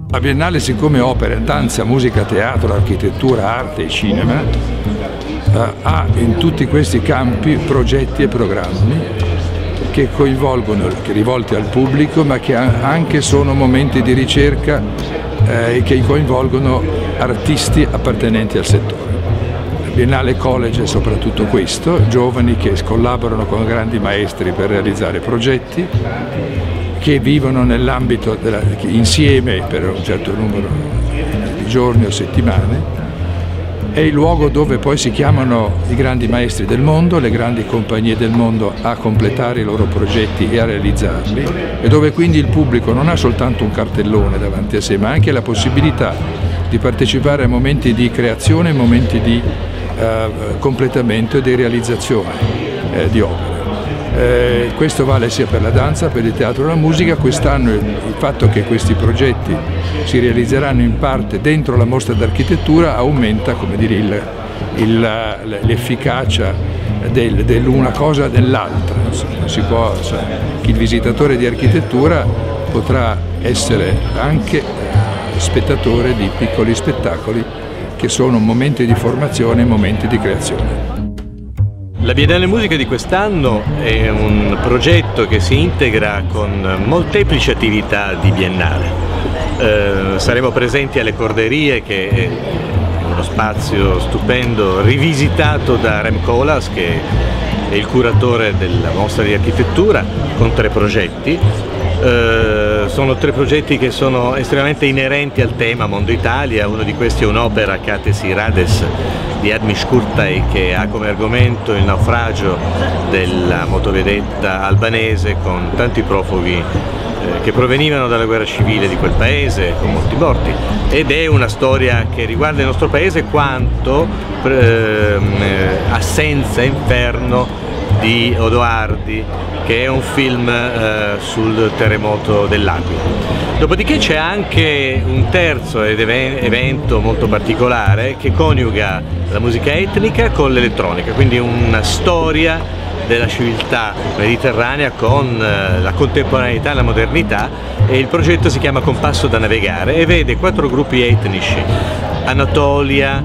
La Biennale, siccome opera danza, musica, teatro, architettura, arte e cinema, ha in tutti questi campi progetti e programmi che coinvolgono, che rivolti al pubblico, ma che anche sono momenti di ricerca e che coinvolgono artisti appartenenti al settore. La Biennale College è soprattutto questo, giovani che collaborano con grandi maestri per realizzare progetti, che vivono nell'ambito insieme per un certo numero di giorni o settimane. È il luogo dove poi si chiamano i grandi maestri del mondo, le grandi compagnie del mondo a completare i loro progetti e a realizzarli, e dove quindi il pubblico non ha soltanto un cartellone davanti a sé, ma anche la possibilità di partecipare a momenti di creazione, momenti di completamento e di realizzazione di opere. Questo vale sia per la danza, per il teatro e la musica. Quest'anno il fatto che questi progetti si realizzeranno in parte dentro la mostra d'architettura aumenta, come dire, l'efficacia dell'una cosa dell'altra. Il visitatore di architettura potrà essere anche spettatore di piccoli spettacoli che sono momenti di formazione e momenti di creazione. La Biennale Musica di quest'anno è un progetto che si integra con molteplici attività di biennale. Saremo presenti alle Corderie, che è uno spazio stupendo rivisitato da Rem Koolhaas, che è il curatore della mostra di architettura, con 3 progetti. Sono 3 progetti che sono estremamente inerenti al tema Mondo Italia. Uno di questi è un'opera, Kates Irades, di Admish Kurtai, che ha come argomento il naufragio della motovedetta albanese con tanti profughi che provenivano dalla guerra civile di quel paese, con molti morti, ed è una storia che riguarda il nostro paese quanto Assenza Inferno di Odoardi, che è un film sul terremoto dell'Aquila. Dopodiché c'è anche un terzo evento molto particolare che coniuga la musica etnica con l'elettronica, quindi una storia della civiltà mediterranea con la contemporaneità e la modernità, e il progetto si chiama Compasso da navigare e vede 4 gruppi etnici: Anatolia,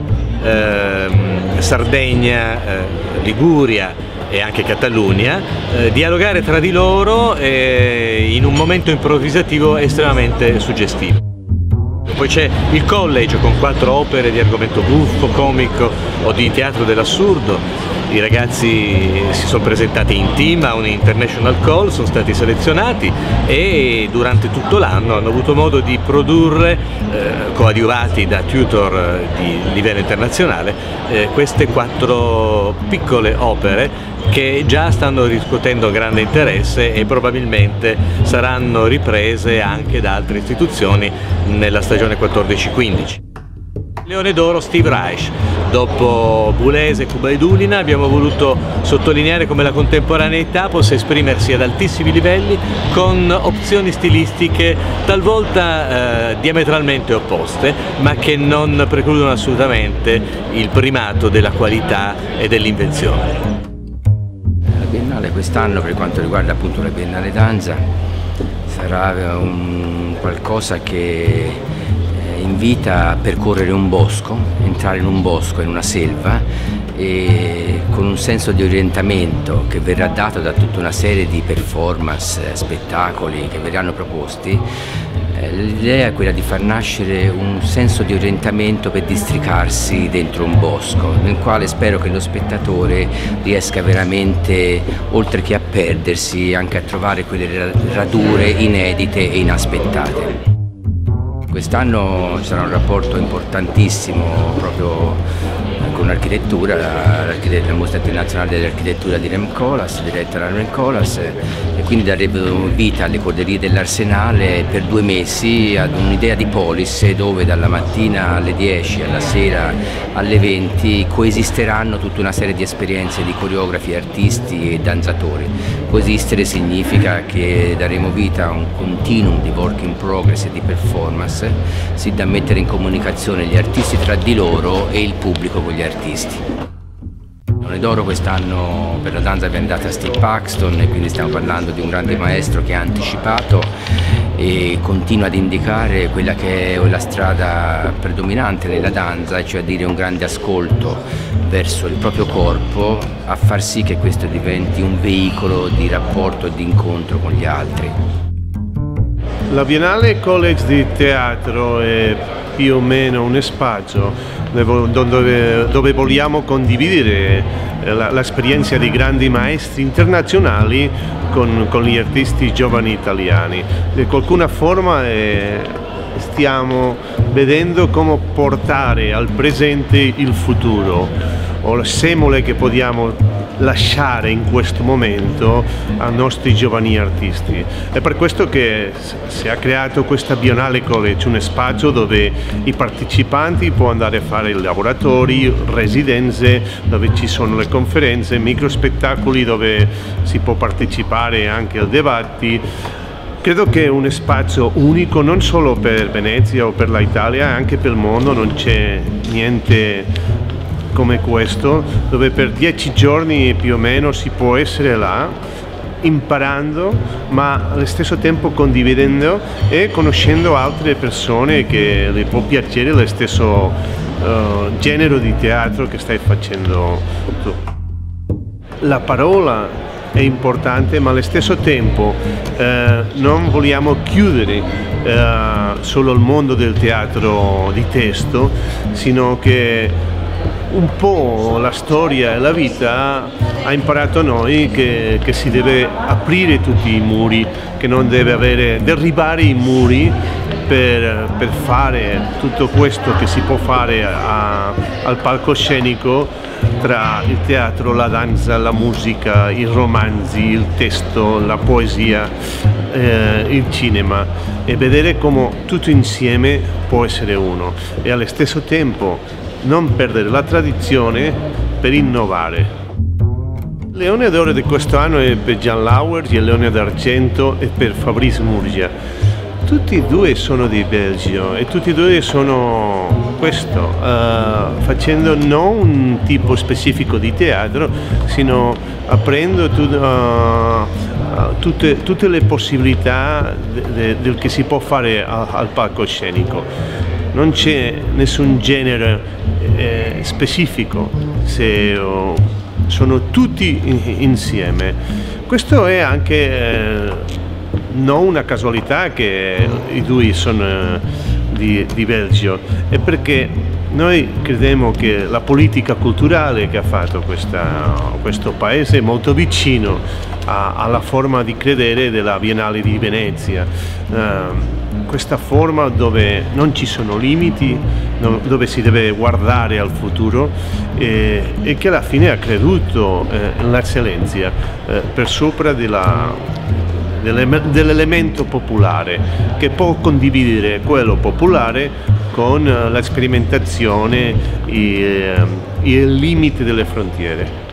Sardegna, Liguria e anche Catalunya, dialogare tra di loro in un momento improvvisativo estremamente suggestivo. Poi c'è il college con 4 opere di argomento buffo, comico o di teatro dell'assurdo. I ragazzi si sono presentati in team a un international call, sono stati selezionati e durante tutto l'anno hanno avuto modo di produrre, coadiuvati da tutor di livello internazionale, queste 4 piccole opere che già stanno riscuotendo grande interesse e probabilmente saranno riprese anche da altre istituzioni nella stagione 14-15. Leone d'Oro Steve Reich. Dopo Boulez, Cuba e Dulina abbiamo voluto sottolineare come la contemporaneità possa esprimersi ad altissimi livelli con opzioni stilistiche talvolta diametralmente opposte, ma che non precludono assolutamente il primato della qualità e dell'invenzione. La Biennale quest'anno, per quanto riguarda appunto la Biennale Danza, sarà un qualcosa che invita a percorrere un bosco, entrare in un bosco, in una selva, e con un senso di orientamento che verrà dato da tutta una serie di performance, spettacoli che verranno proposti. L'idea è quella di far nascere un senso di orientamento per districarsi dentro un bosco, nel quale spero che lo spettatore riesca veramente, oltre che a perdersi, anche a trovare quelle radure inedite e inaspettate. Quest'anno ci sarà un rapporto importantissimo proprio con l'architettura, la Mostra Internazionale dell'Architettura di Rem Koolhaas, diretta da Rem Koolhaas, e quindi daremo vita alle Corderie dell'Arsenale per 2 mesi ad un'idea di polis dove dalla mattina alle 10 alla sera alle 20 coesisteranno tutta una serie di esperienze di coreografi, artisti e danzatori. Coesistere significa che daremo vita a un continuum di work in progress e di performance, sì da mettere in comunicazione gli artisti tra di loro e il pubblico con gli artisti. Leone d'Oro quest'anno per la danza viene data a Steve Paxton, e quindi stiamo parlando di un grande maestro che ha anticipato e continua ad indicare quella che è la strada predominante nella danza, cioè a dire un grande ascolto verso il proprio corpo, a far sì che questo diventi un veicolo di rapporto e di incontro con gli altri. La Biennale College di Teatro è più o meno un spazio dove vogliamo condividere l'esperienza di grandi maestri internazionali con gli artisti giovani italiani. In qualcuna forma stiamo vedendo come portare al presente il futuro, o le semole che possiamo lasciare in questo momento ai nostri giovani artisti. È per questo che si è creato questa Biennale College, un spazio dove i partecipanti possono andare a fare laboratori, residenze, dove ci sono le conferenze, microspettacoli dove si può partecipare anche ai debatti. Credo che è un spazio unico non solo per Venezia o per l'Italia, anche per il mondo. Non c'è niente come questo, dove per 10 giorni più o meno si può essere là imparando, ma allo stesso tempo condividendo e conoscendo altre persone che le può piacere lo stesso genere di teatro che stai facendo tu. La parola è importante, ma allo stesso tempo non vogliamo chiudere solo il mondo del teatro di testo, sino che un po' la storia e la vita ha imparato a noi che si deve aprire tutti i muri, che non deve derribare i muri per fare tutto questo che si può fare al palcoscenico tra il teatro, la danza, la musica, i romanzi, il testo, la poesia, il cinema, e vedere come tutto insieme può essere uno e allo stesso tempo non perdere la tradizione per innovare. Il Leone d'Oro di questo anno è per Jan Lauwers e il Leone d'Argento è per Fabrice Murgia. Tutti e due sono di Belgio e tutti e due sono questo, facendo non un tipo specifico di teatro, sino aprendo tutte le possibilità del che si può fare al palcoscenico. Non c'è nessun genere specifico, sono tutti insieme. Questo è anche non una casualità che i due sono di Belgio, è perché noi crediamo che la politica culturale che ha fatto questo paese è molto vicino alla forma di credere della Biennale di Venezia. Questa forma dove non ci sono limiti, dove si deve guardare al futuro e che alla fine ha creduto nell'eccellenza per sopra dell'elemento popolare, che può condividere quello popolare con la sperimentazione e il limite delle frontiere.